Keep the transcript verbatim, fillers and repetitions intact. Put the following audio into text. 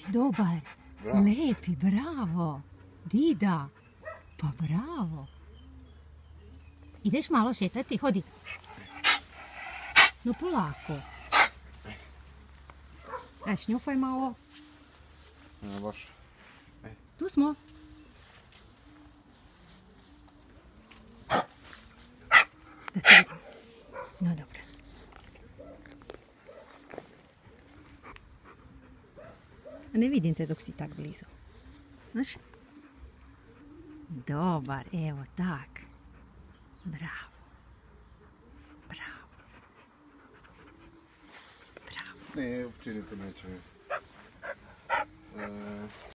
dobar. Bravo. Lepi, bravo. Dida, pa bravo. Ideš malo šetati, hodi. No polako. Daj, šnjufaj malo. Ne baš. Tu smo. Da te vidim. No dobro. A ne vidim te dok si tak blizu. Znaš? Dobar, evo tak. Bravo. Bravo. Bravo. Ne, učinite neće. E...